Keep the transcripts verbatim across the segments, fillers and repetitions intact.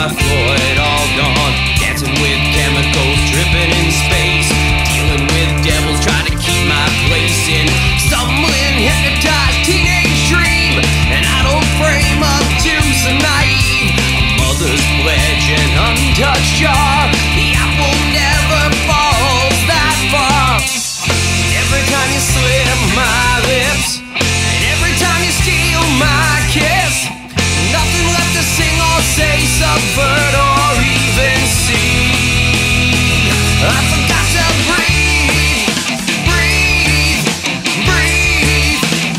my Floyd all gone. Dancing with chemicals dripping in space. Dealing with devils trying to keep my place in stumbling, hypnotized teenage dream. And I don't frame up to some naive. A mother's pledge, an untouched jar. The apple never falls that far. And every time you slip my lips, and every time you steal my kiss, nothing left to sing or say, subvert or even see. I forgot to breathe, breathe, breathe.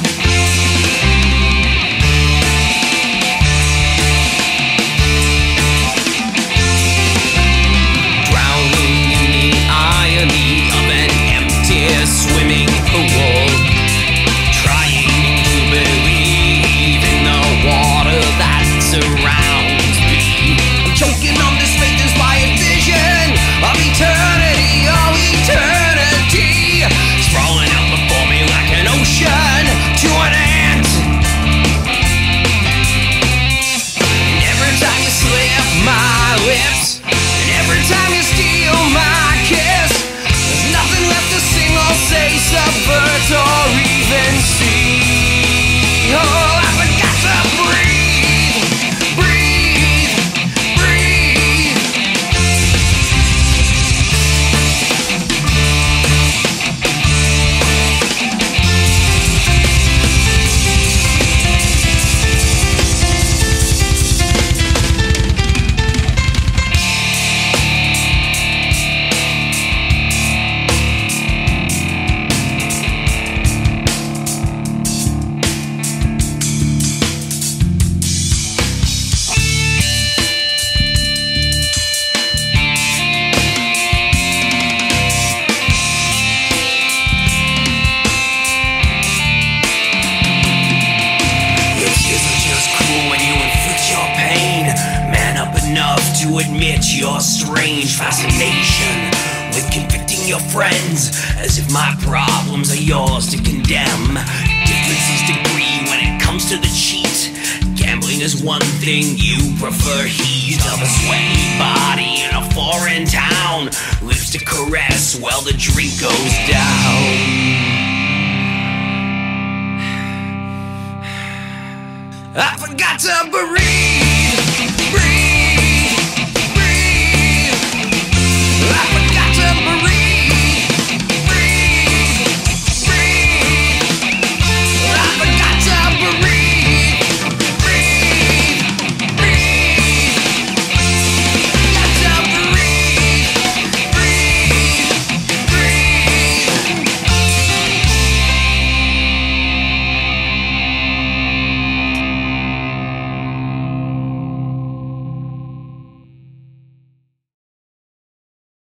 Drowning in the irony of an empty swimming pool, trying to believe in the water that surrounds me. I'm choking on this faith inspired vision of eternity, oh eternity, sprawling out before me like an ocean to an ant. And every time you slip my lips, and every time you steal my kiss, there's nothing left to sing or say, subvert or even see. Oh, I forgot to breathe, breathe, breathe. Enough to admit your strange fascination with convicting your friends as if my problems are yours to condemn. Differences degree when it comes to the cheat. Gambling is one thing, you prefer heat of a sweaty body in a foreign town, lips to caress while the drink goes down. I forgot to breathe, breathe.